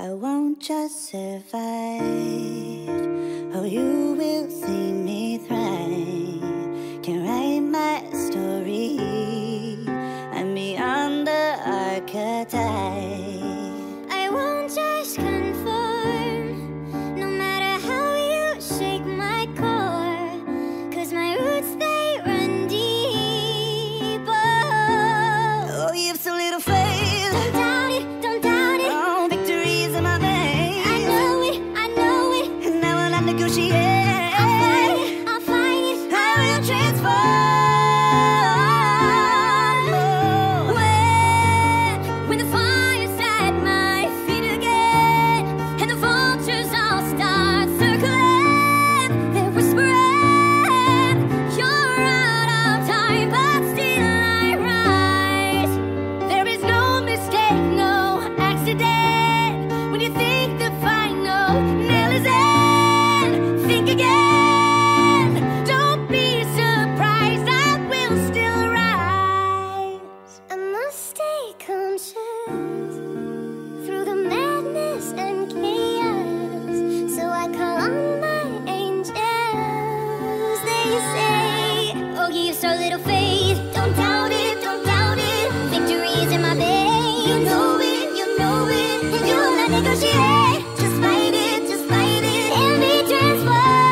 I won't just survive, oh, you will see me thrive. Can write my story, I'm beyond the archetype. I won't just conform, no matter how you shake my core, 'cause my roots, they run deep. Oh, you have so little faith. Don't doubt it, don't doubt it. Oh, victory's in my veins. I know it, and I will not negotiate. I'll fight it, I will transform. When the fire's at my feet again, and the vultures all start circling, they're whispering, you're out of time, but still I rise. There is no mistake, no accident. When you think the final nail is in, think again. Don't be surprised, I will still rise. I must stay conscious through the madness and chaos, so I call on my angels. They say, oh, give so little faith. Don't doubt it, don't doubt it. Victory's in my veins. You know it, and you'll not negotiate. Just fight it, and be transformed.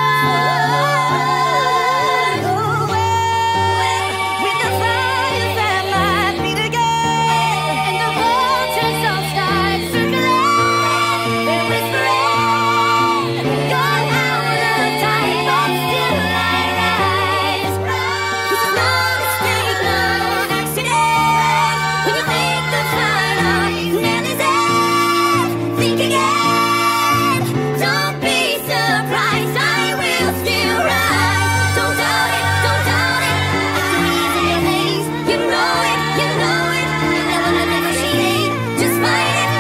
With the fire's at my feet again, and the vultures all start circling, they're whispering, you're out of time, but still I rise. It's no mistake, no accident. When you think the final nail is in, think again. Don't be surprised, I will still rise. Don't doubt it, don't doubt it. Victory's in your veins. You know it, you never not negotiate. Just fight it,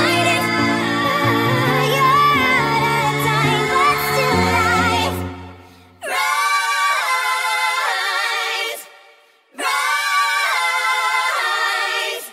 you're out of time, but still rise. Rise, rise,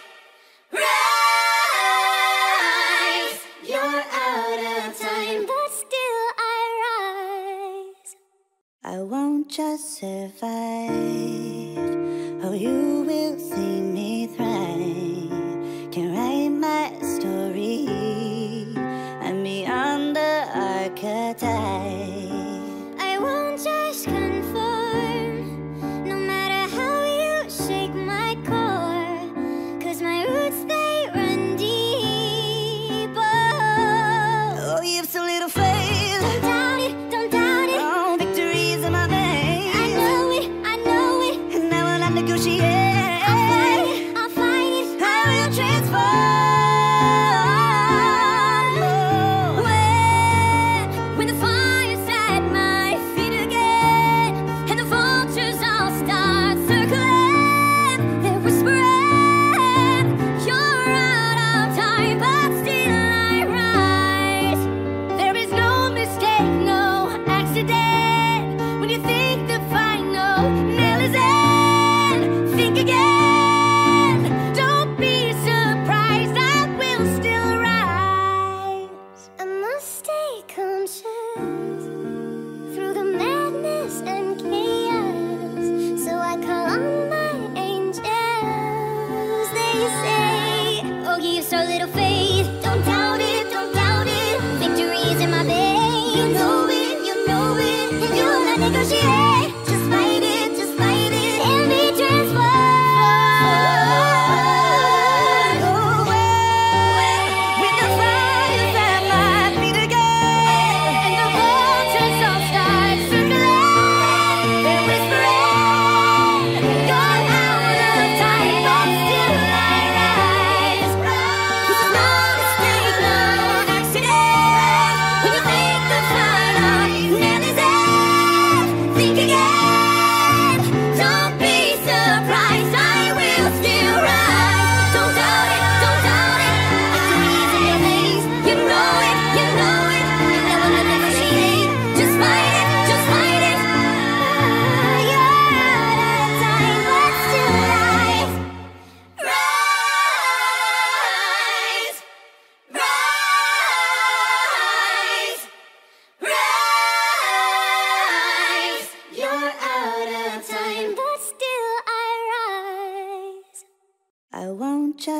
rise. You're out of time, but still I rise. I won't just survive, oh, you will see me thrive. Can write my story, I'm beyond the archetype. I won't just conform, no matter how you shake my core, 'cause my roots, they run deep. Oh, you have so little faith. Don't doubt it, don't doubt it. Oh, victory's in my veins. I know it, and I will not negotiate. I'll fight it,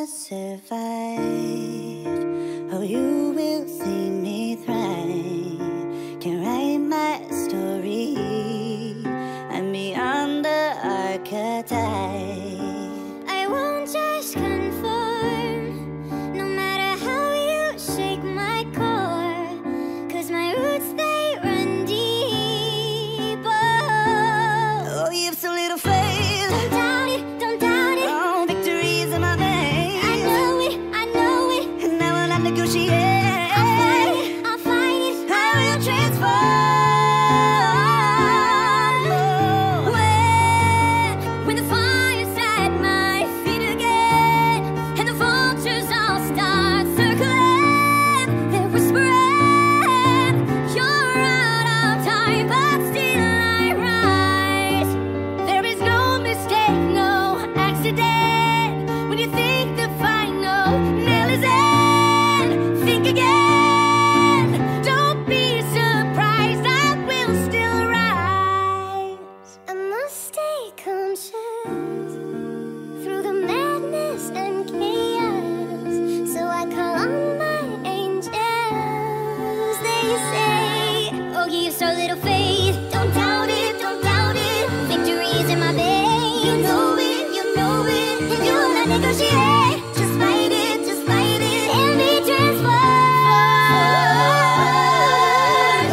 just survive. Oh, you will see me thrive. Can write my story. I'm beyond the archetype. I won't just conform, no matter how you shake my core. 'Cause my roots, they run deep. Oh, you have so little faith. Don't doubt it, don't doubt it. Oh, victory's in my veins. I know it, I know it. And I will not negotiate. I'll fight it, I will transform. When the fire's at my feet again, and the vultures all start circling, they're whispering, you're out of time, but still I rise. There is no mistake, no accident. When you think the final nail is in, think again. Don't be surprised, I will still rise. I must stay conscious through the madness and chaos. So I call on my angels. They say, oh, you have so little faith. Don't doubt it, don't doubt it. Victory's in my veins. You know it, you know it. And you will not negotiate. Just fight it, just fight it. And be transformed.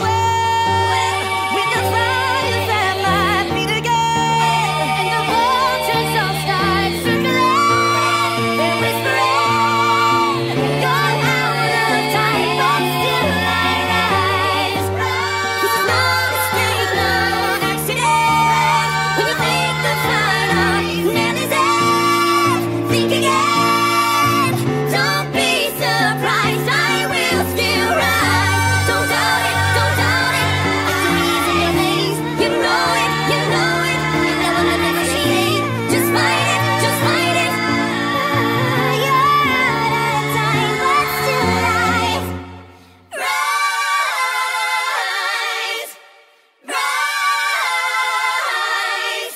With the fire at my feet again, and the vultures all start circling, they're whispering, you're out of time, but still I rise. This is no mistake, no accident. When you think the final nail is in, think again. Don't be surprised, I will still rise. Don't doubt it, don't doubt it. Victory's in your veins. You know it, you know it. You never let negotiate. Just fight it, just fight it. You're out of time, but still rise. Rise, rise,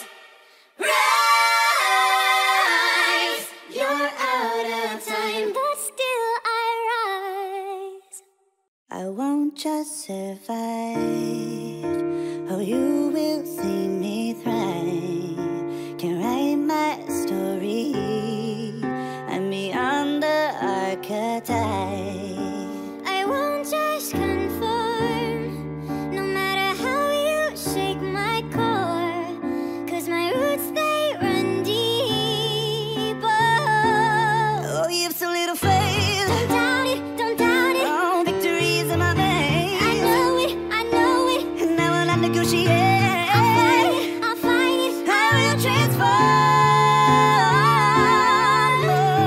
rise. You're out of time, but still I rise. I won't just survive. Oh, you will see me thrive. Can write my story. I'm beyond the archetype. I won't just conform, no matter how you shake my core. 'Cause my roots, they run deep. Oh, you have so little faith. Don't doubt it, don't doubt it. Oh, victory's in my veins. I know it, I know it. And I will not negotiate. I'll fight it, I'll fight it. I will transform.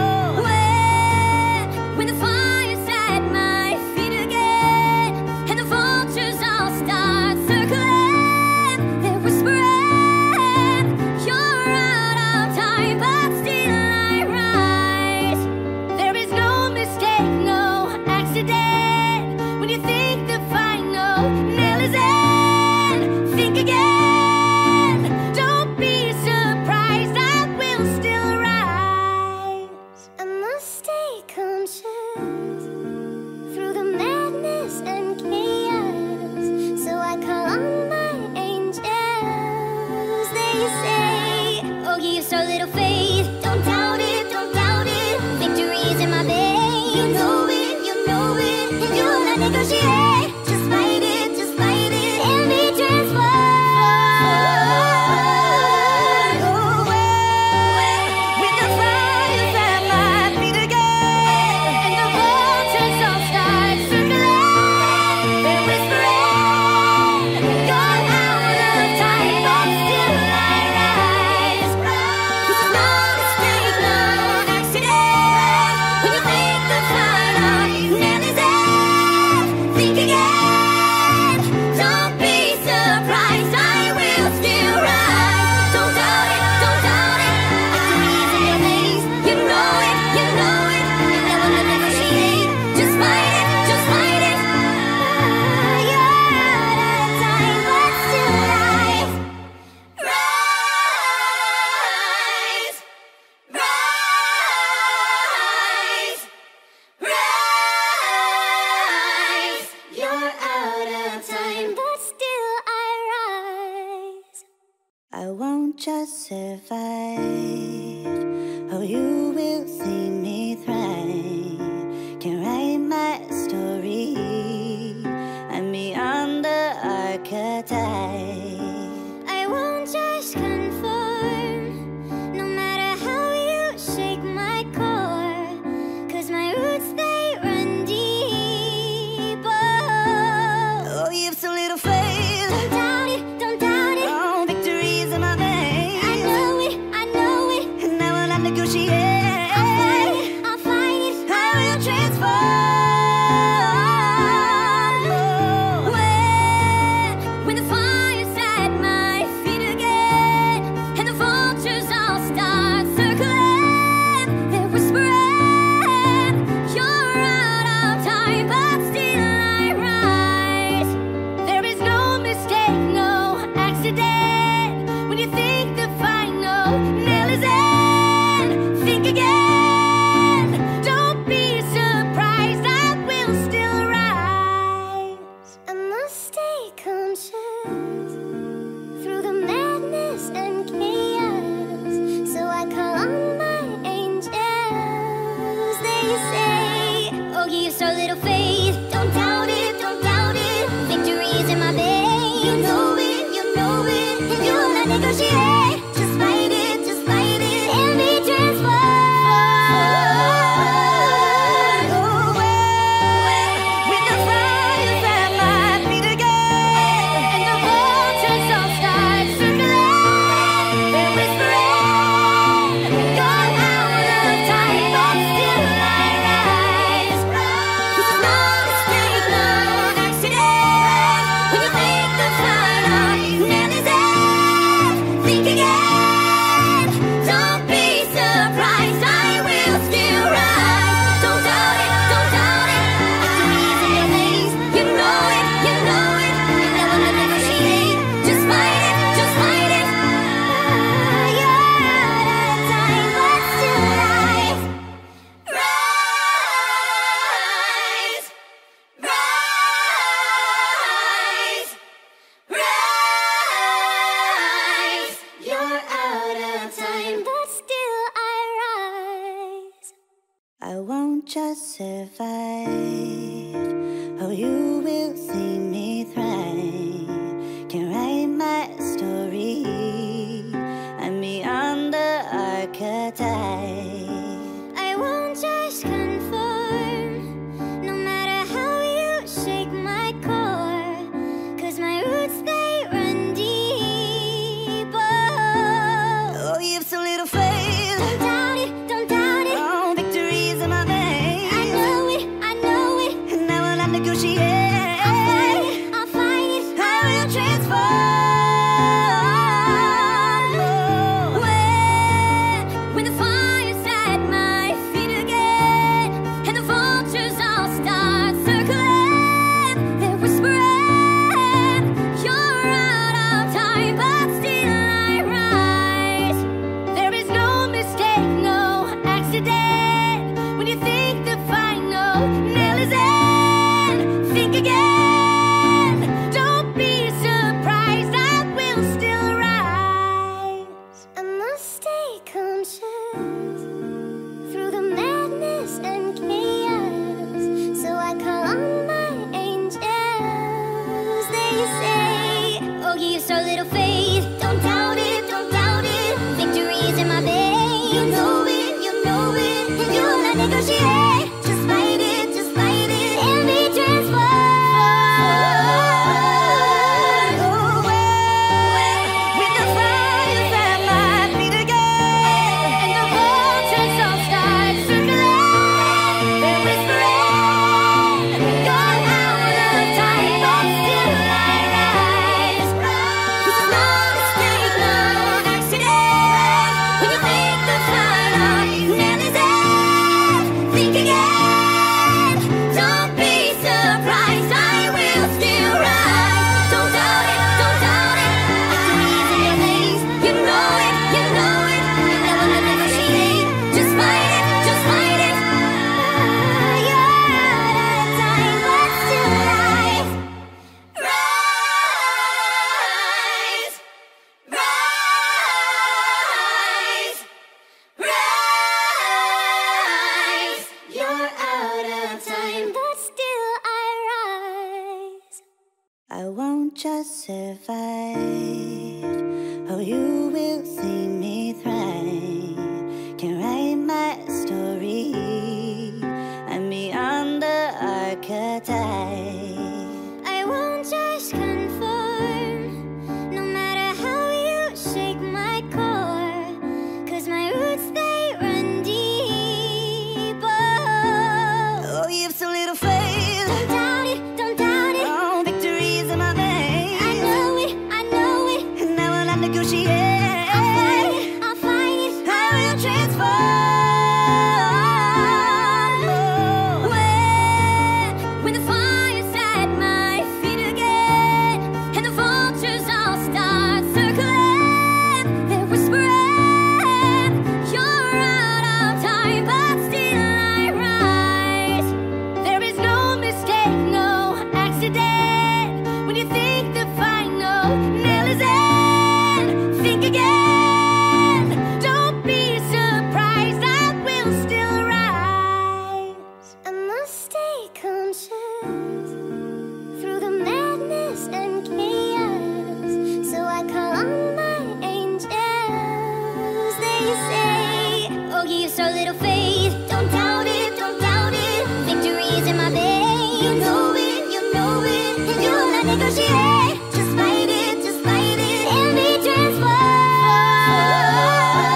When the fire's at my feet again, and the vultures all start circling, they're whispering, you're out of time, but still I rise. There is no mistake, no accident. When you think the final nail is in, think again. Don't be surprised, I will still rise. I must stay conscious through the madness and chaos. So I call on my angels. They say, oh, you have so little faith. Don't doubt it, don't doubt it. Victory's in my veins. You know it, you know it. just survive. Oh, you will see me thrive. Can write my story. I'm beyond the archetype. I won't just conform, no matter how you shake my core. 'Cause my roots, they run deep. Oh, you have so little faith. Don't doubt it, don't doubt it. Oh, victory's in my veins. I know it, I know it. And I will not negotiate. I'll fight it, I will transform. When the fire's at my feet again, and the vultures all start circling, they're whispering, you're out of time, but still I rise. There is no mistake, no accident. When you think the final nail is in, think again. Don't be surprised, I will still rise. I must stay conscious through the madness and chaos. So I call on my angels. They say, oh, you have so little faith. Don't doubt it, don't doubt it. Victory's in my veins. You know it, and you'll not negotiate. Just fight it, and be transformed. When the fire's at my feet again, and the vultures all start circling, they're whispering, you're out of time, but still I rise. This is no mistake, no accident. When you think the final nail is in, think again. Don't be surprised, I will still rise. Don't doubt it, don't doubt it. Victory's in your veins. You know it, you never let negotiate. Just fight it, you're out of time, but still rise. Rise, rise, rise. You're out of time, but still I rise. I won't just survive. Oh, you will see me thrive. Can write my story. I'm beyond the archetype. I won't just conform, no matter how you shake my core. 'Cause my roots, they run deep. Oh, you have so little faith. Don't doubt it, don't doubt it. Oh, victory's in my veins. I know it, and I will not negotiate. I'll fight it, I will transform. When the fire's at my feet again, and the vultures all start circling, they're whispering, you're out of time, but still I rise. There is no mistake, no accident. When you think the final nail is in, think again. Don't be surprised, I will still rise. I must stay conscious through the madness and chaos. So I call on my angels. They say, oh, you have so little faith. Don't doubt it, don't doubt it. Victory's in my veins. You know it, and you'll not negotiate. Just fight it, and be transformed. I won't just survive. Oh, you will see me thrive. Can write my story. I'm beyond the archetype. I won't just conform, no matter how you shake my core. 'Cause my roots, they run deep. Oh, you have so little faith. Don't doubt it, don't doubt it. Oh, victory's in my veins. I know it, I know it. And now when I negotiate, I'll fight it, I'll fight it. I will transform. When the fire's at my feet again, and the vultures all start circling, they're whispering, you're out of time, but still I rise. There is no mistake, no accident. When you think the final nail is in, think again. Don't be surprised, I will still rise. I must stay conscious through the madness and chaos. So I call on my angels. They say, oh, you have so little faith. Don't doubt it, don't doubt it. Victory's in my veins. You know it, you know it. And you'll not negotiate. Just fight it, just fight it. And be transformed.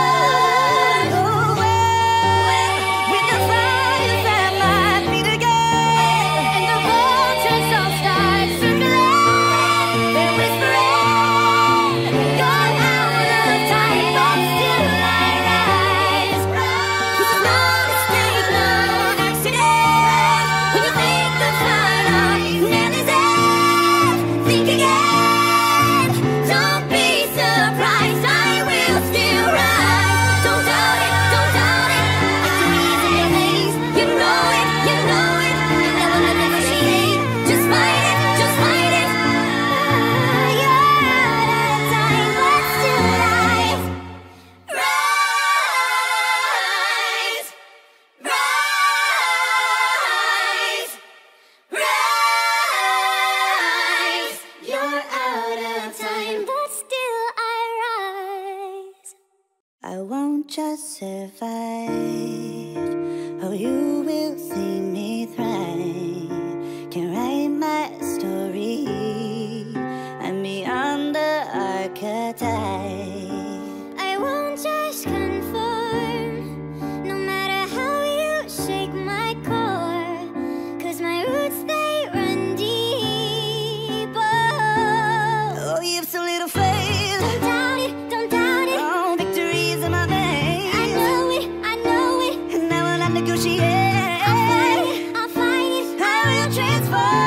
With the fires at my feet again, And the vultures all start circling. They're whispering, you're out of time, but still I rise. This is no mistake, no accident. When you think the final nail is in, think again. Don't be surprised, I will still rise. Don't doubt it, don't doubt it. Victory's in your veins. You know it, you know it. You never let negotiate. Just fight it, just fight it. You're out of time, but still rise. Rise, rise, rise. You're out of time, but still I rise. I won't just survive. Oh, you will see me thrive. Can write my story. I'm beyond the archetype. I won't just conform, no matter how you shake my core. 'Cause my roots, they run deep. Oh, you have so little faith. Don't doubt it, don't doubt it. Oh, victory's in my veins. I know it, I know it. And now when I negotiate, I'll fight it, I'll fight it. I will transform.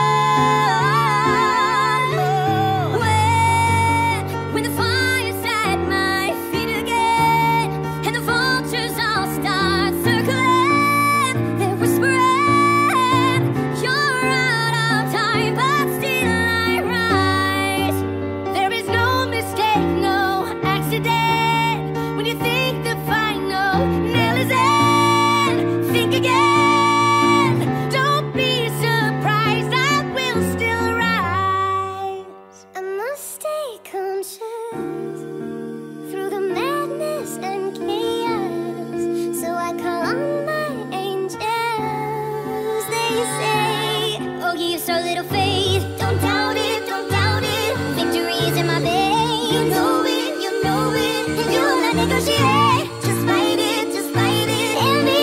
When the fire's at my feet again, and the vultures all start circling, they're whispering, you're out of time, but still I rise. There is no mistake, no accident. When you think the final nail is in, think again. Don't be surprised, I will still rise. I must stay conscious through the madness and chaos. So I call on my angels. They say, oh, you have so little faith. Don't doubt it, don't doubt it. Victory's in my veins. You know it, you know it. And you'll not negotiate. Just fight it, just fight it. And be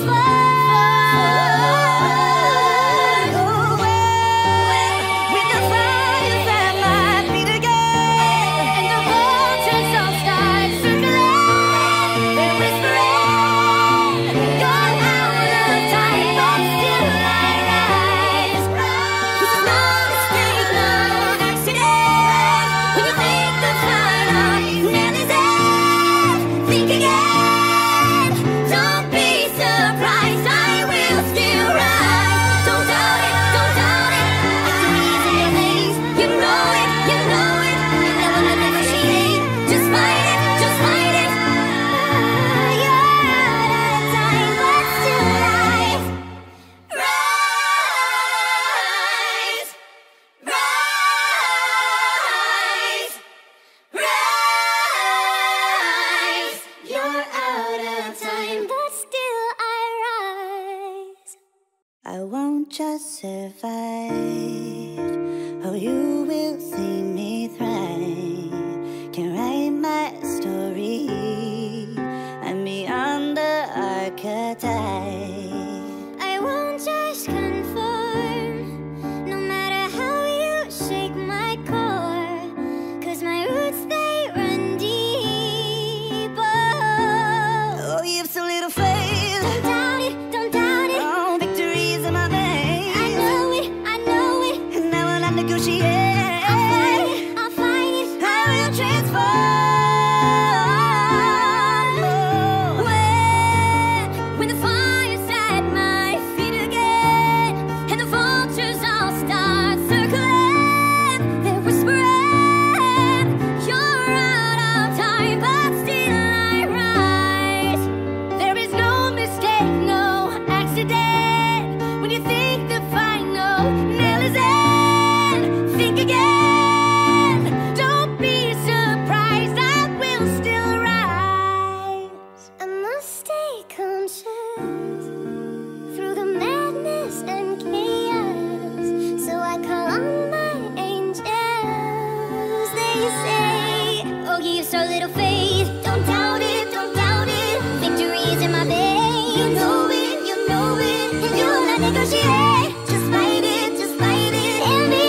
transformed. With the fires at my feet again, And the vultures all start circling. They're whispering, you're out of time, but still I rise. This is no just survive. Oh, you will see me thrive. Can write my story. I'm beyond the archetype. I won't just conform, no matter how you shake my core. 'Cause my roots, they run deep. Oh, you have so little faith. Don't doubt it, don't doubt it. Oh, victory's in my veins. I know it, I know it. And now when I negotiate, I'll fight it, I will transform. when the fire's at my feet again, and the vultures all start circling, they're whispering, you're out of time, but still I rise. There is no mistake, no accident. When you think the final nail is in, think again. Don't be surprised, I will still rise. I must stay conscious through the madness and chaos. So I call on my angels. They say, oh, give so little faith. Don't doubt it, don't doubt it. Victory's in my veins. You know it, you know it. And you'll not negotiate. Just fight it, just fight it. And be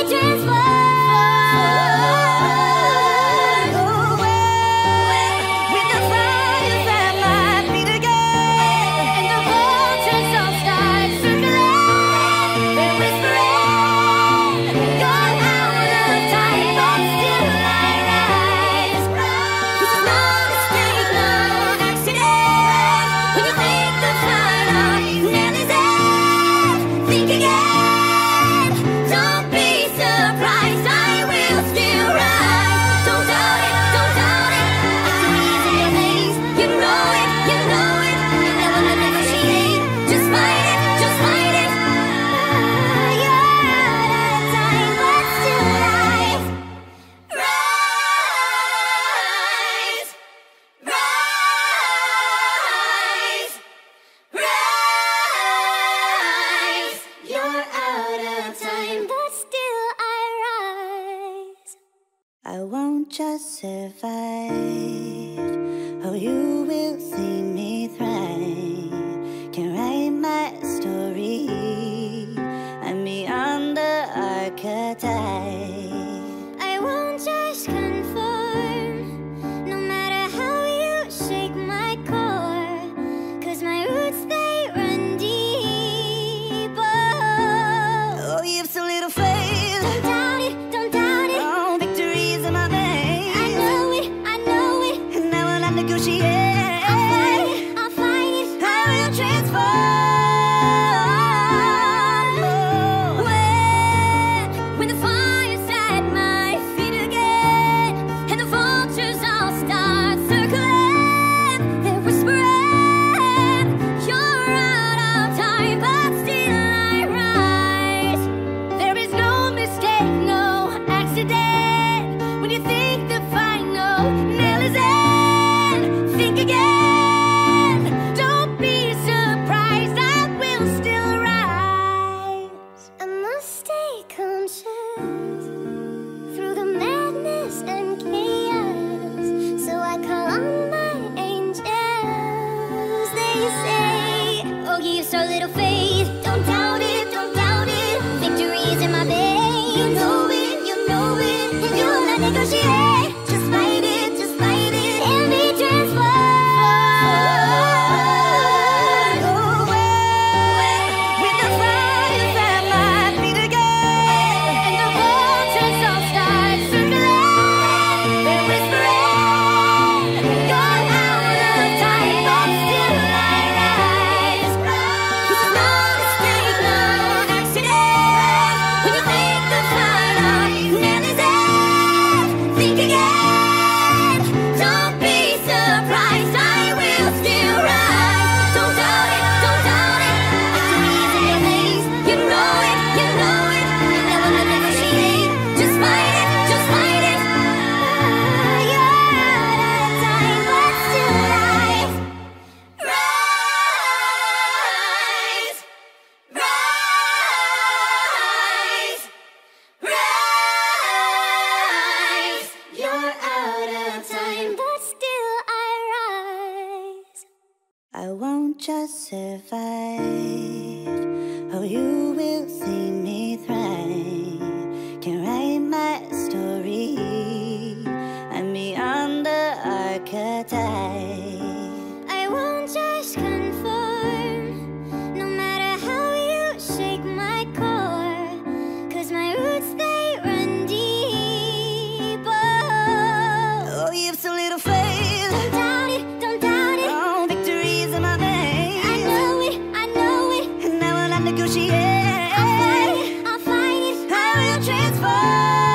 transformed. When the fire's at my feet again, And the vultures all start circling, they're whispering, you're out of time, but still I rise. This is no mistake, no accident. When you think the final nail is in, think again. Don't be surprised, I will still rise. Don't doubt it, don't doubt it. Victory's in your veins. You know it, you know it. You never negotiate. Just fight it, just fight it. You're out of time, but still rise. Rise, rise, rise. You're out of time, but still I rise. I won't just survive. Oh, you will see me thrive. Can write my story. I'm beyond the archetype. I won't just conform, no matter how you shake my core. 'Cause my roots, they run deep. Oh, you have so little faith. Don't doubt it, don't doubt it. Oh, victory's in my veins. I know it, I know it. And now when I negotiate, I'll fight it, I will transform. when the fire's just survive. Oh, you will see me thrive. Can write my story. I'm beyond the archetype. I won't just conform, no matter how you shake my core. 'Cause my roots, they run deep. Oh, you have so little faith. Don't doubt it, don't doubt it. Oh, victory's in my veins. I know it, I know it. And I will not negotiate. I'll fight it, I will transform.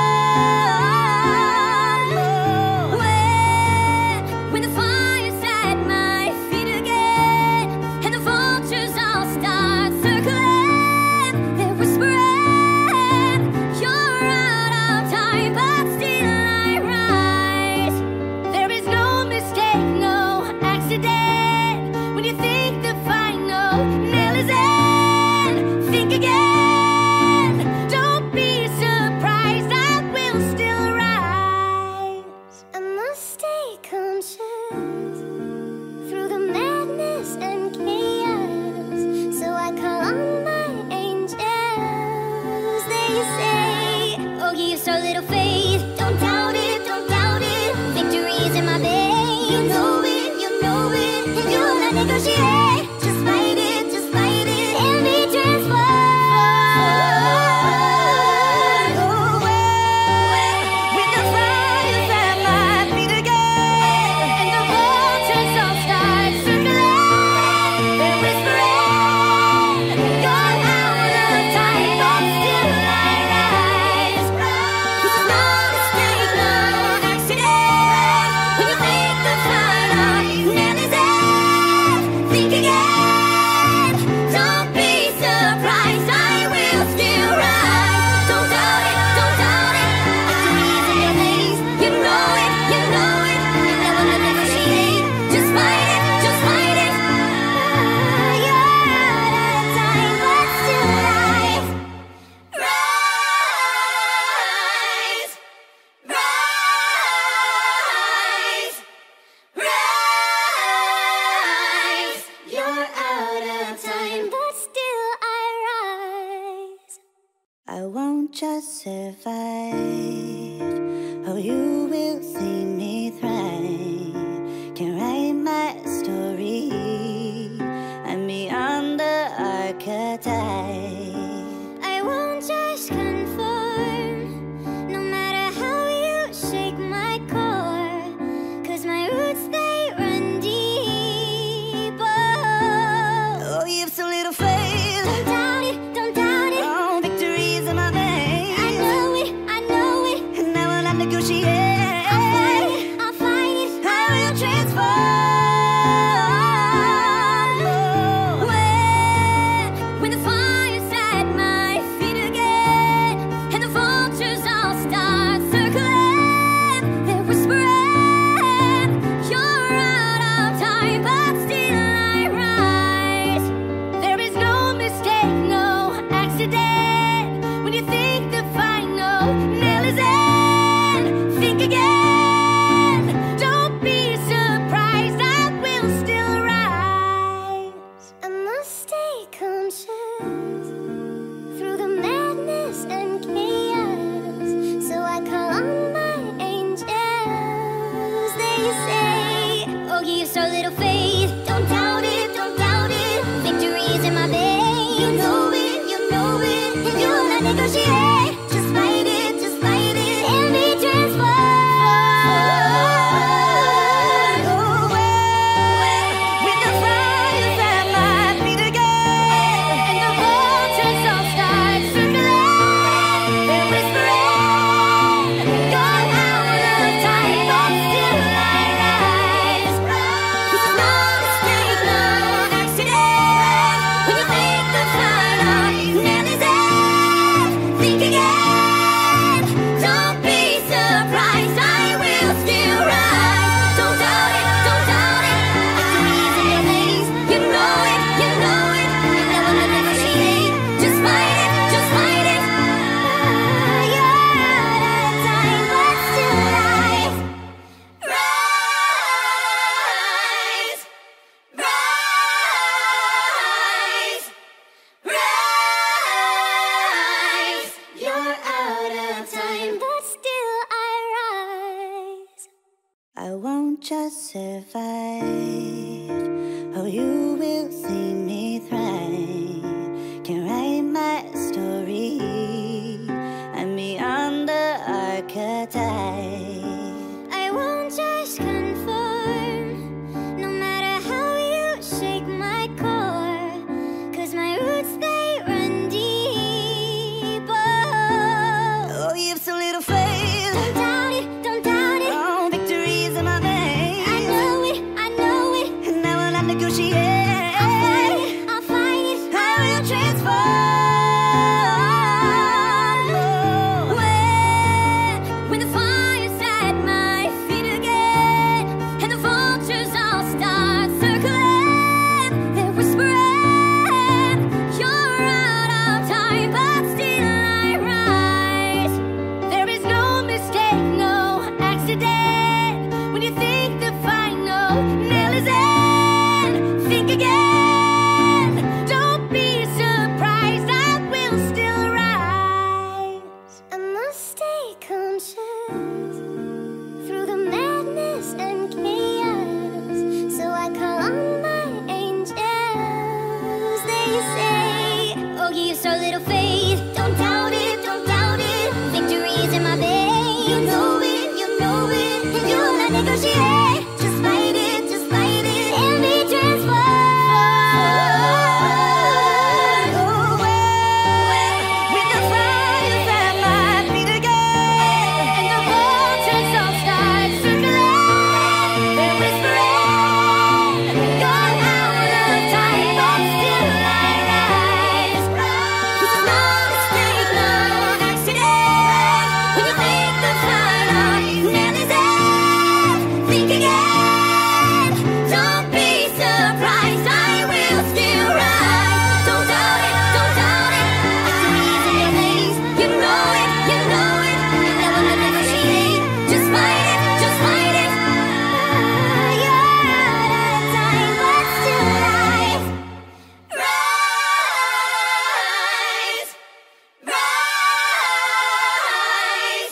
When the fire's at my feet again, and the vultures all start circling, they're whispering, you're out of time, but still I rise. There is no mistake, no accident. When you think the final nail is in, think again. Don't be surprised, I will still rise. I must stay conscious through the madness and chaos. So I call on my angels. They say, oh, give so little faith. Don't doubt it, don't doubt it. Victory's in my veins. You know it, you know it. And you will not negotiate. Just fight it, just fight it. And be transformed. When the fire's at my feet again, And the vultures all start circling, they're whispering, you're out of time, but still I rise. It's no mistake, no accident. When you think the final nail is in, think again. Don't be surprised, I will still rise. Don't doubt it, don't doubt it. Victory's in your veins. You know it, you know it. You never negotiate. Just fight it, just fight it. You're out of time, but still rise. Rise, rise, rise. You're out of time, but still I rise. I won't just survive. Oh, you will see me thrive. Can write my story. I'm beyond the archetype. I won't just conform, no matter how you shake my core. 'Cause my roots, they run deep. Oh, you have so little faith. Don't doubt it, don't doubt it. Oh, victory's in my veins. I know it, I know it. And I will not negotiate. I'll fight it, won't just survive. Oh, you will see me thrive. Can write my story. I'm beyond the archetype. I won't just conform, no matter how you shake my core. 'Cause my roots, they run deep. Oh, you have so little faith. Don't doubt it, don't doubt it. Oh, victory's in my veins. I know it, I know it. And I will not negotiate. I'll fight it, I will transform. when the fire's at my feet again, and the vultures all start circling, they're whispering, you're out of time, but still I rise. There is no mistake, no accident. When you think the final nail is in, think again. Don't be surprised, I will still rise. I must stay conscious through the madness and chaos. So I call on my angels. They say, oh, you have so little faith. Don't doubt it, don't doubt it. Victory's in my veins. You know it, and you'll not negotiate. Just fight it, and be transformed. When the fire's at my feet again, And the vultures all start circling, they're whispering, you're out of time, but still I rise. This is no mistake, no accident. When you think the final nail is in, think again. Don't be surprised, I will still rise. Don't doubt it, don't doubt it. Victory's in your veins. You know it, you never negotiate. Just fight it, you're out of time, but still rise. Rise, rise,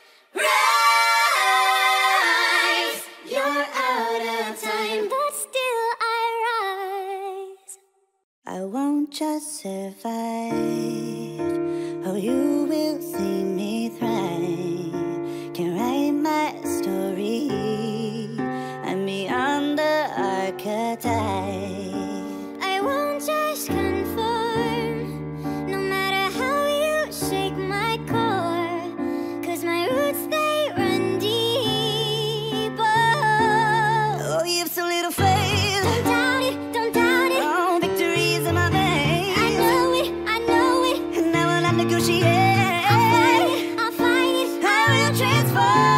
rise. You're out of time, but still I rise. I won't just survive. Oh, you will see me thrive. Can write my story. I'm beyond the archetype. I won't just conform, no matter how you shake my core. 'Cause my roots, they run deep. Oh, you have so little faith. Don't doubt it, don't doubt it. Oh, victory's in my veins. I know it, And I will not negotiate. I'll fight it, I will transform.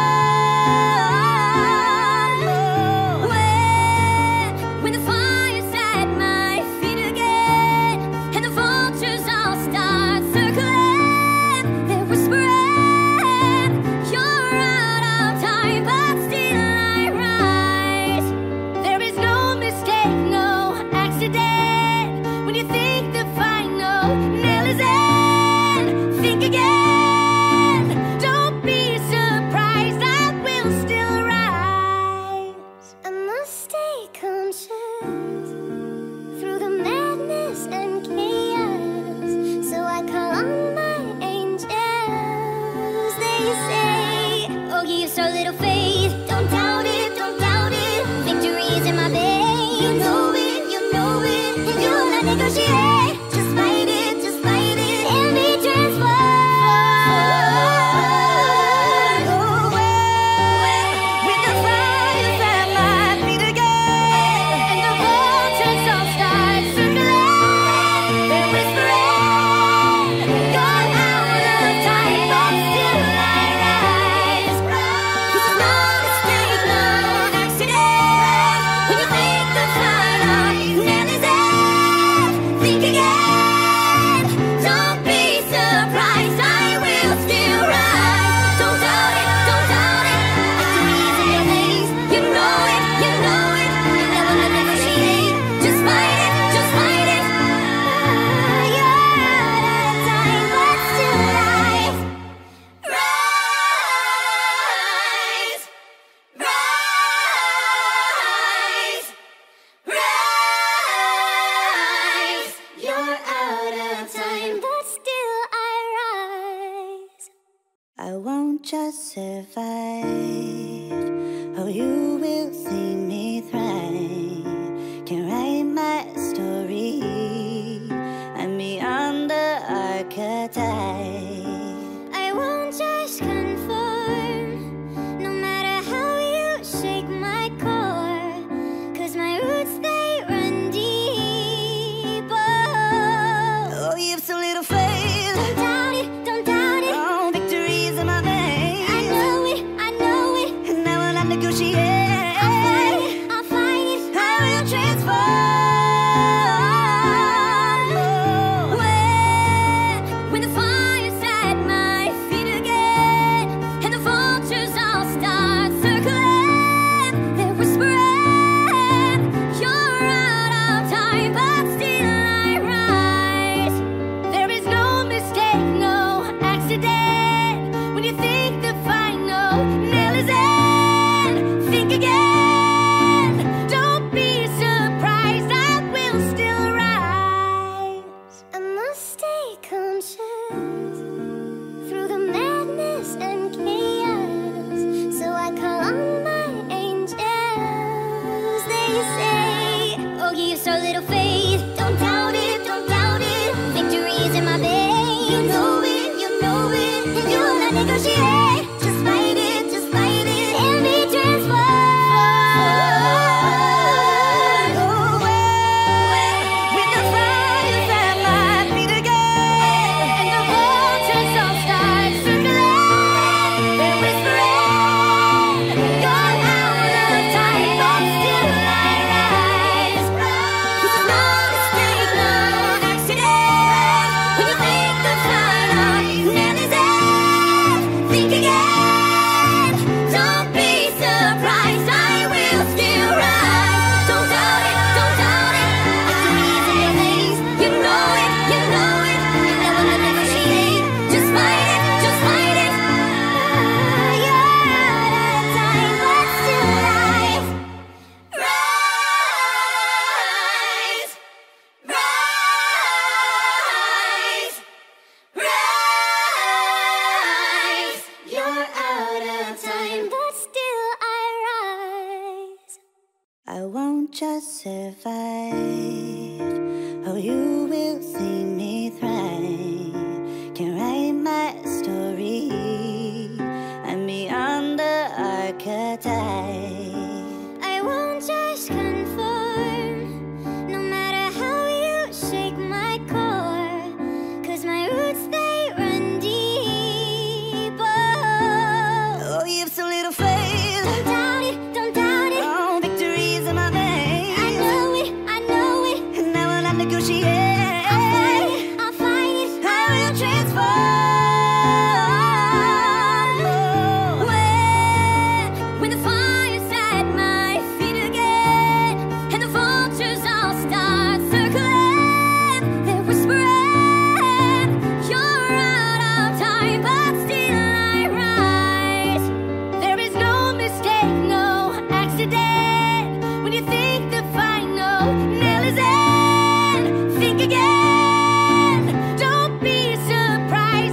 when the fire's at my feet again, and the vultures all start circling, they're whispering, you're out of time, but still I rise. There is no mistake, no accident. When you think the final nail is in, think again. I won't just survive. Oh, you will see me thrive. Can write my story. I'm beyond the archetype. I won't just conform, no matter how you shake my core. 'Cause my roots, they run deep. Oh, you have so little faith. Don't doubt it, don't doubt it. Oh, victory's in my veins. I know it, I know it. And now when I negotiate, I'll fight it, I'll fight it. I will transform. When the fire's at my feet again, and the vultures all start circling, they're whispering, you're out of time, but still I rise. There is no mistake, no accident. When you think the final nail is in, think again. Don't be surprised, I will still rise. I must stay conscious through the madness and chaos. So I call on my angels. They say, oh, you have so little faith. Don't doubt it, don't doubt it. Victory's in my veins. You know it, and you will not negotiate. Just fight it, and be transformed. When the fire's at my feet again, And the vultures all start circling, they're whispering, you're out of time, but still I rise. 'Cause it's no mistake, no accident. When you think the final nail is in, think again. Don't be surprised, I will still rise. Don't doubt it, don't doubt it. Victory's in your veins. You know it, you know it. You never let negotiate. Just fight it, just fight it. You're out of time, but still rise. Rise, rise, rise. You're out of time, but still I rise. I won't just survive. Oh, you will see me thrive. Can write my story. I'm beyond the archetype. I won't just conform, no matter how you shake my core. 'Cause my roots, they run deep. Oh, you have so little faith. Don't doubt it, don't doubt it. Oh, victory's in my veins. I know it, I know it. And now when I negotiate, I'll fight it, I'll fight it. I will transform. When the fire's at my feet again, and the vultures all start circling, they're whispering, you're out of time, but still I rise. There is no mistake, no accident. When you think the final nail is in, think again. Don't be surprised,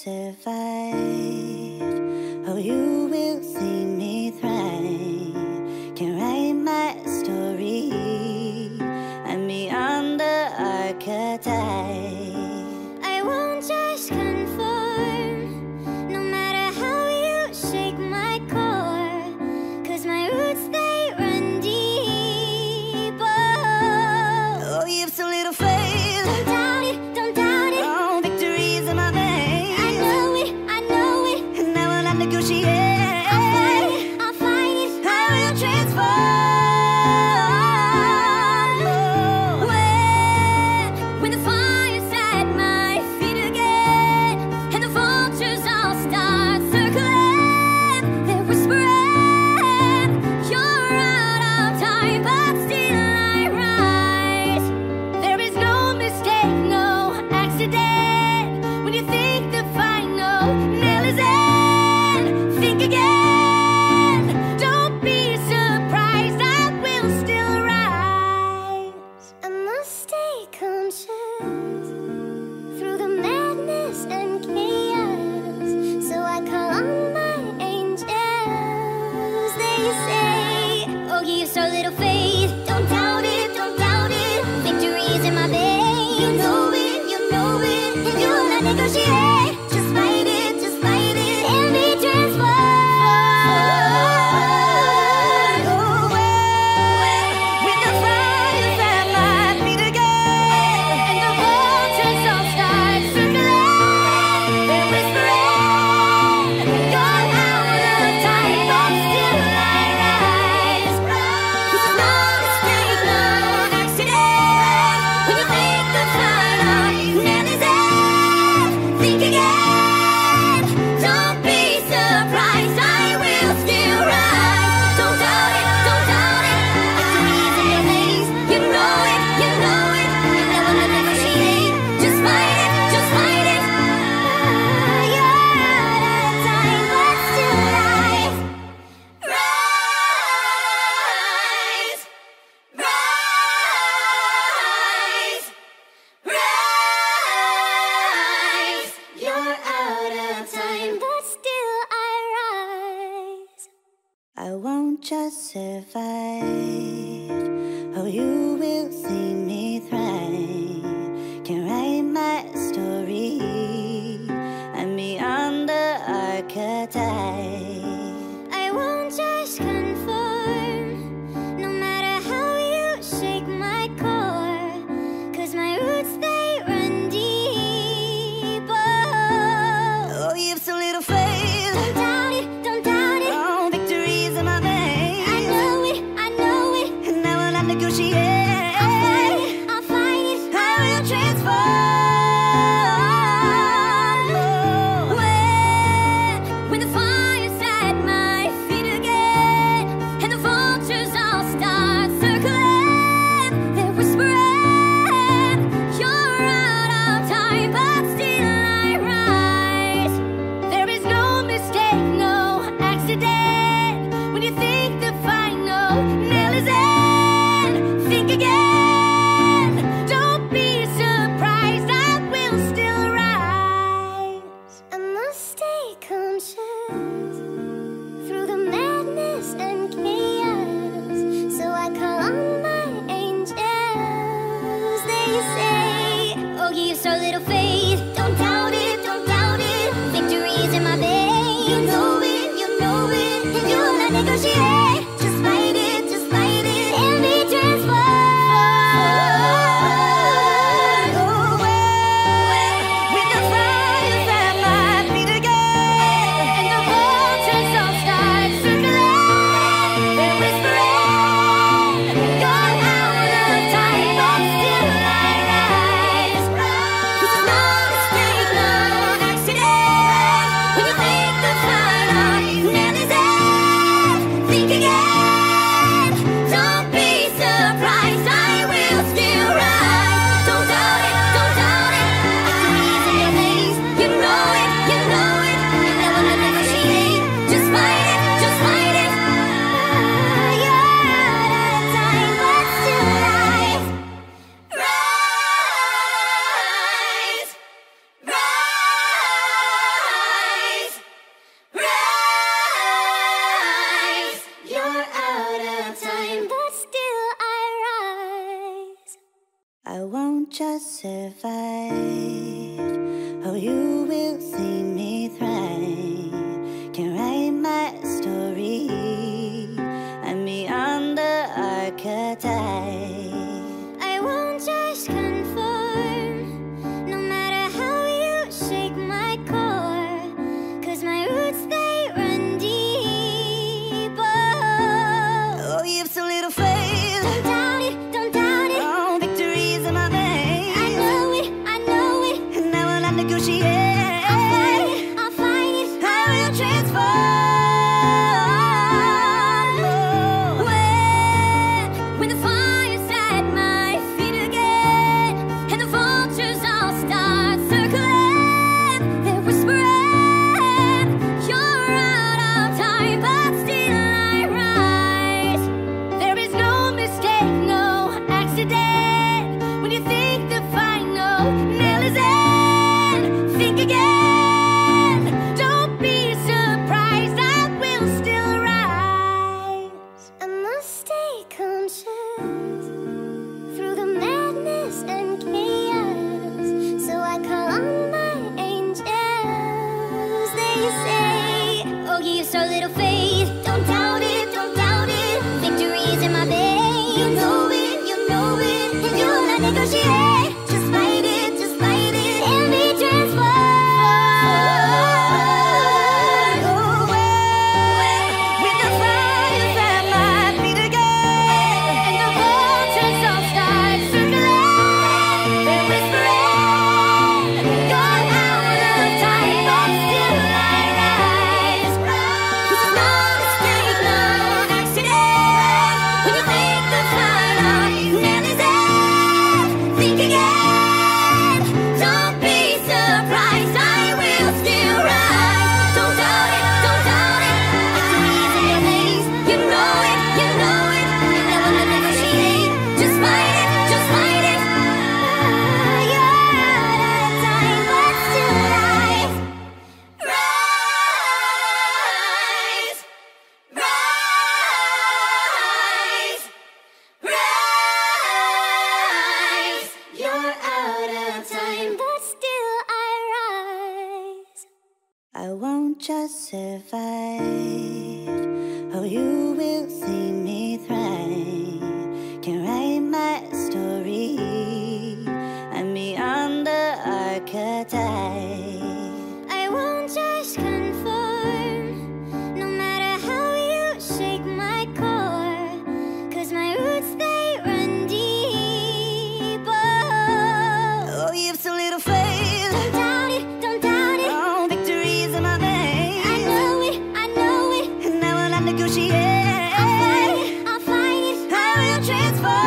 survive. Oh, you will see me thrive. Can write my story. I'm beyond the archetype. I won't just conform, no matter how you shake my core. 'Cause my roots, they run deep. Oh, you have so little faith. Don't doubt it, don't doubt it. Oh, victory's in my veins. I know it, I know it. And now when I negotiate, I'll fight it, I'll fight it. I will transform. When the fire's at my feet again, and the vultures all start circling, they're whispering, you're out of time, but still I rise. There is no mistake, no accident. When you think the final nail is in, think again. Don't be surprised, I will still rise. I must stay conscious through the madness and chaos. So I call on my angels. They say, oh, you've so little faith. Don't doubt it, don't doubt it. Victory's in my veins. You know it, you know it. And you will not negotiate. Just fight it, just fight it. And be transformed. When the fire's at my feet again, And the vultures all start circling, they're whispering, you're out of time, but still I rise. This is no mistake, no accident. When you think the final nail is in, think again. Don't be surprised, I will still rise. Don't doubt it, don't doubt it. Victory's in your veins. You know it, you know it. You never let negotiate. Just fight it, just fight it. You're out of time, but still rise. Rise, rise, rise. You're out of time, but still I rise. I won't just survive. Oh, you will see me thrive. Can write my story. I'm beyond the archetype. I won't just conform, no matter how you shake my core. 'Cause my roots, they run deep. Oh, you have so little faith. Don't doubt it, don't doubt it. Oh, victory's in my veins. I know it, I know it. And now when I negotiate, I'll fight it, I'll fight it. I will transform. When the fire's at my feet again, and the vultures all start circling, they're whispering, you're out of time, but still I rise. There is no mistake, no accident. When you think the final nail is in, think again. Don't be surprised, I will still rise. I must stay conscious through the madness and chaos. So I call on my angels. They say, oh, you've so little faith. Don't doubt it, don't doubt it. Victory's in my veins. You know it, you know it. And you will not negotiate. Just fight it, just fight it. And be transformed. When the fire's at my feet again, And the just survive. Oh, you will see me thrive. Can write my story. I'm beyond the archetype. I won't just conform, no matter how you shake my core. 'Cause my roots, they run deep. Oh, you have so little faith. Don't doubt it, don't doubt it. Oh, victory's in my veins. I know it, I know it. And I will not negotiate. I'll fight it, I will transform. when the fire's at my feet again, and the vultures all start circling, they're whispering, you're out of time, but still I rise. There is no mistake, no accident. When you think the final nail is in, think again. Don't be surprised, I will still rise. I must stay conscious through the madness and chaos. So I call on my angels. They say, oh, give so little faith. Don't doubt it, don't doubt it. Victory's in my veins. You know it, you know it. And you'll not negotiate. Just fight it, just fight it. And be transformed. When the fire's at my feet again, And the vultures all start circling, they're whispering, you're out of time, but still I rise. This is no mistake, no accident. When you think the final nail is in, think again. Don't be surprised, I will still rise. Don't doubt it, don't doubt it. Victory's in your veins. You know it, you know it. You never negotiate. Just fight it, just fight it. You're out of time, but still rise. Rise, rise, rise. You're out of time, but still I rise. I won't just survive. Oh, you will see me thrive. Can write my story. I'm beyond the archetype. I won't just conform, no matter how you shake my core. 'Cause my roots, they run deep. Oh, you have so little faith. Don't doubt it, don't doubt it. Oh, victory's in my veins. I know it, I know it. And I will not negotiate. I'll fight it, I will transform.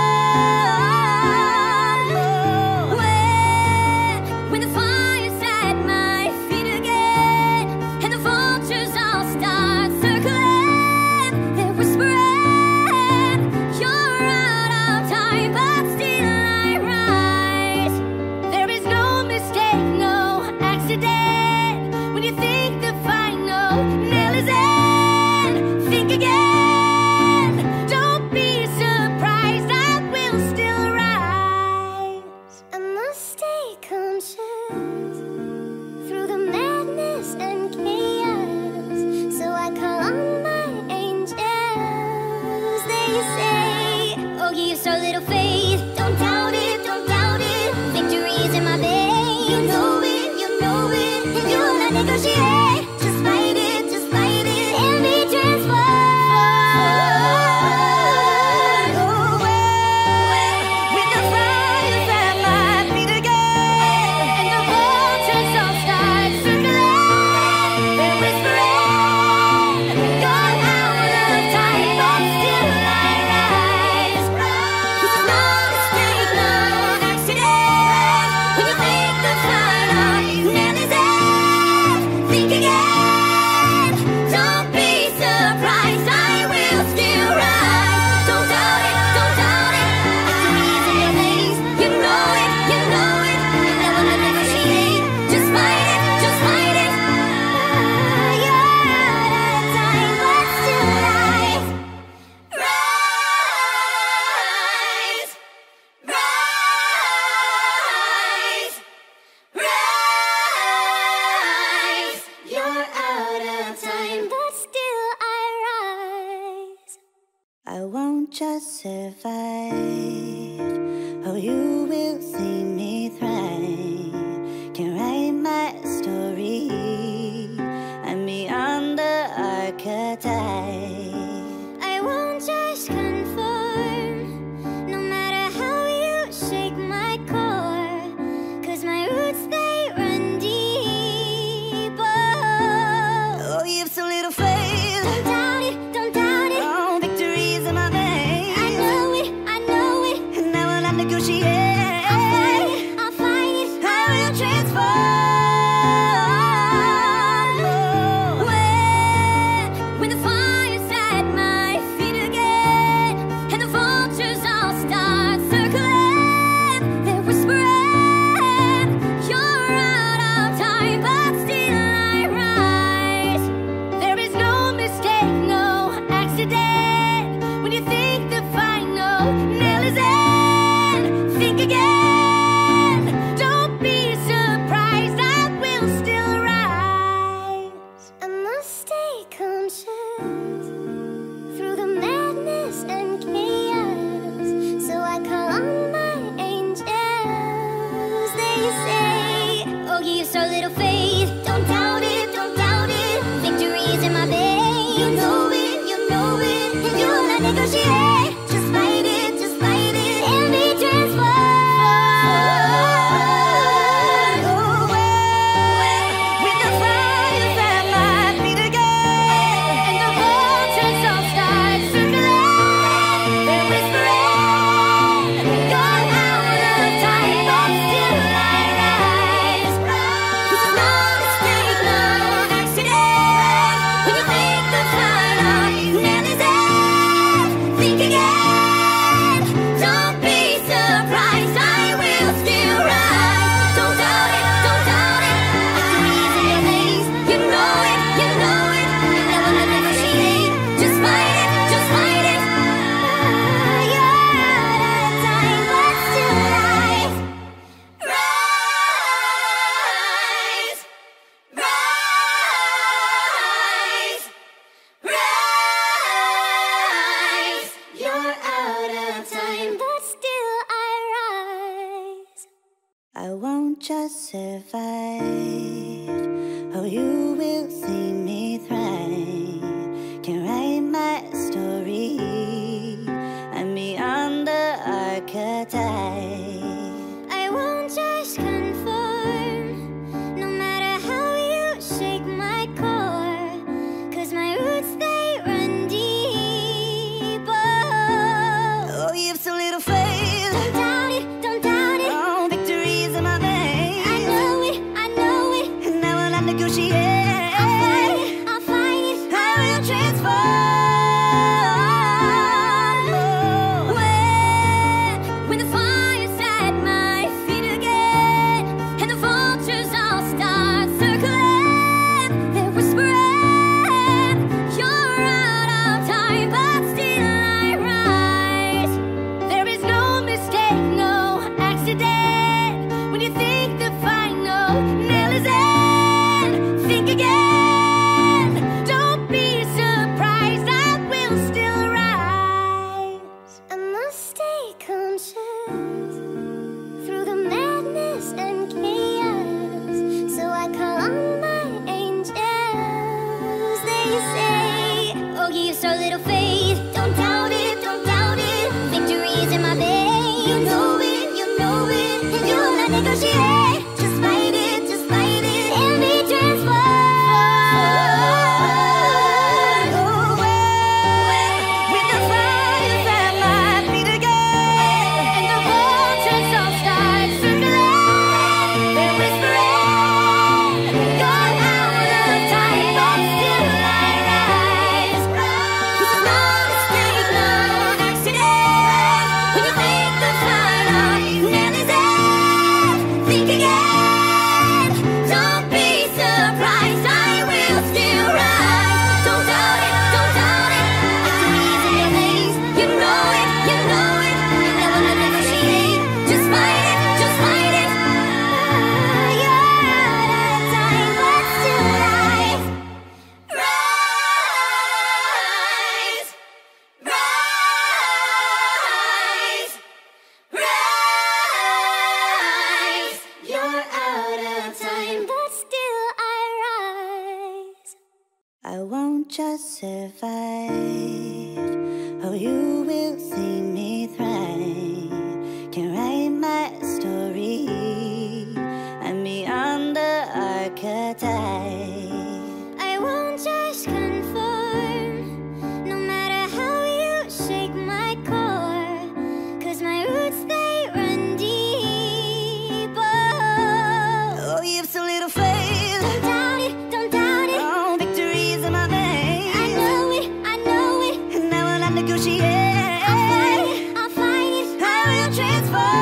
when the fire's at my feet again, and the vultures all start circling, they're whispering, you're out of time, but still I rise. There is no mistake, no accident. When you think the final nail is in, think again. Don't be surprised, I will still rise. I must stay conscious through the madness and chaos. So I call on my angels. They say, oh, give so little faith. Don't doubt it, don't doubt it. Victory's in my veins. You know it, you know it. And you'll not negotiate. Just just survive. Oh, you will see me thrive. Can write my story. I'm beyond the archetype. I won't just conform, no matter how you shake my core. 'Cause my roots, they run deep. Oh, you have so little faith. Don't doubt it, don't doubt it. Oh, victory's in my veins. I know it, I know it. And I will not negotiate. I'll fight it, I'll fight it. I will transform. When the fire's at my feet again, and the vultures all start circling, they're whispering, you're out of time, but still I rise. There is no mistake, no accident. When you think the final nail is in, think again. Don't be surprised, I will still rise. I must stay conscious through the madness and chaos. So I call on my angels. They say, oh, you have so little faith. Don't doubt it, don't doubt it. Victory's in my veins. You know it, you know it. And you will not negotiate. Just fight it, and be transformed. With the fires at my feet again, And the vultures all start circling. They're whispering, you're out of time, but still I rise. This is no mistake, no accident. When you think the final nail is in, think again. Don't be surprised, I will still rise. Don't doubt it, don't doubt it. Victory's in your veins. You know it, you know it. You never let me negotiate. Just fight it, just fight it. You're out of time, but still rise. Rise, rise, rise. You're out of time, but still I rise. I won't just survive. Oh, you will see me thrive. Can write my story. I'm beyond the archetype. I won't just conform, no matter how you shake my core. 'Cause my roots, they run deep. Oh, you have so little faith. Don't doubt it, don't doubt it. Oh, victory's in my veins. I know it, I know it. And I will not negotiate. I'll fight it, I'll fight it. I will transform. When the fire's at my feet again, and the vultures all start circling, they're whispering, you're out of time, but still I rise. There is no mistake, no accident. When you think the final nail is in, think again. Don't be surprised, I will still rise. I must stay conscious through the madness and chaos. So I call on my angels. They say, oh, you have so little faith. Don't doubt it, don't doubt it. Victory's in my veins. You know it, you know it. And you will not negotiate. Just fight it, and be transformed. With the fires at my feet again, And the vultures all start circling. They're whispering, you're out of time, but still I rise. This is no won't just survive. Oh, you will see me thrive. Can write my story. I'm beyond the archetype. I won't just conform, no matter how you shake my core. 'Cause my roots, they run deep. Oh, you have so little faith. Don't doubt it, don't doubt it. Oh, victory's in my veins. I know it, I know it. And I will not negotiate. I'll fight it, I'll fight it. I will transform.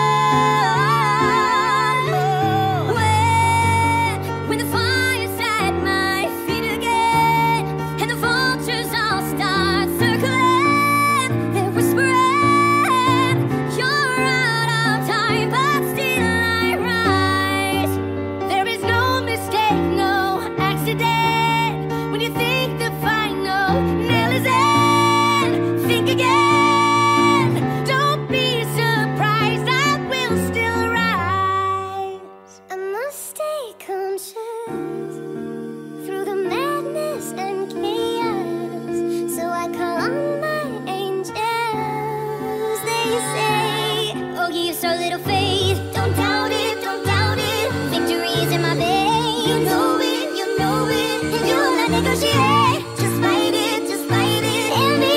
When the fire's at my feet again, and the vultures all start circling, they're whispering, you're out of time, but still I rise. There is no mistake, no accident. When you think the final nail is in, think again. Don't be surprised, I will still rise. I must stay conscious through the madness and chaos. So I call on my angels. They say, oh, you have so little faith. Don't doubt it, don't doubt it. Victory's in my veins. You know it, and you'll not negotiate. Just fight it, and be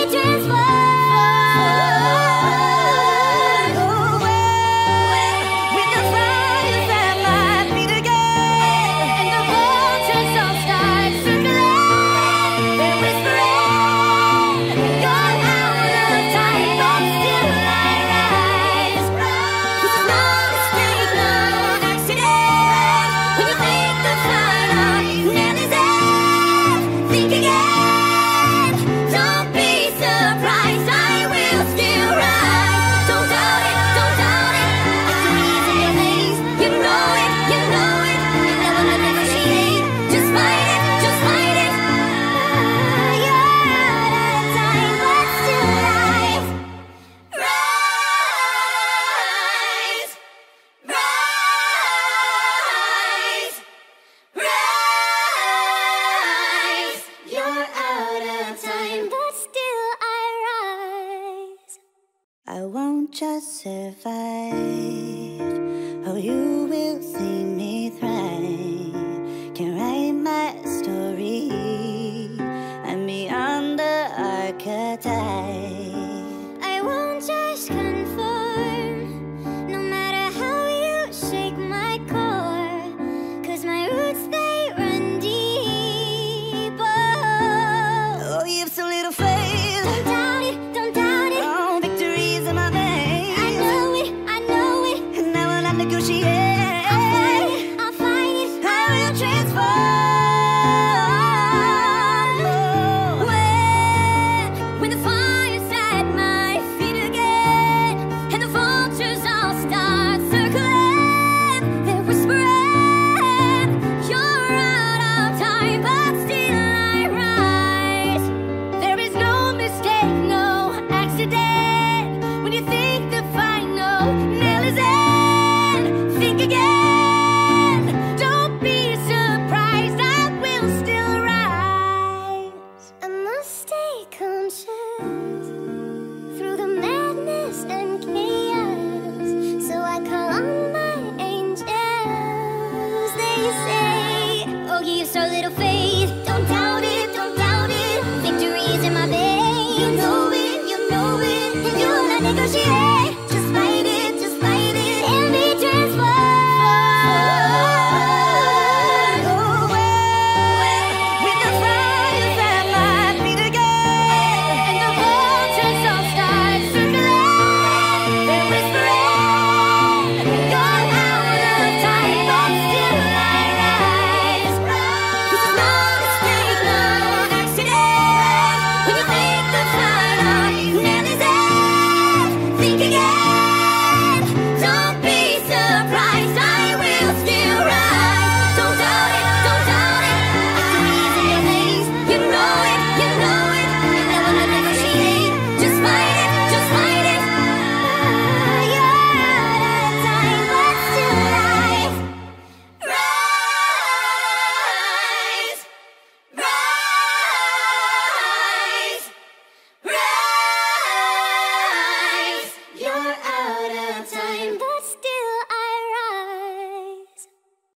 transformed. When the fire's at my feet again, And the vultures all start circling, they're whispering, you're out of time, but still I rise. This is no mistake, no accident. When you think the final nail is in, think again. Don't be surprised, I will still rise. Don't doubt it, don't doubt it. Victory's in your veins. You know it, you know it. You never let negotiate. Just fight it, just fight it. You're out of time, but still rise. Rise, rise, rise. You're out of time, but still I rise. I won't just survive. Oh, you will see me thrive. Can write my story. I'm beyond the archetype.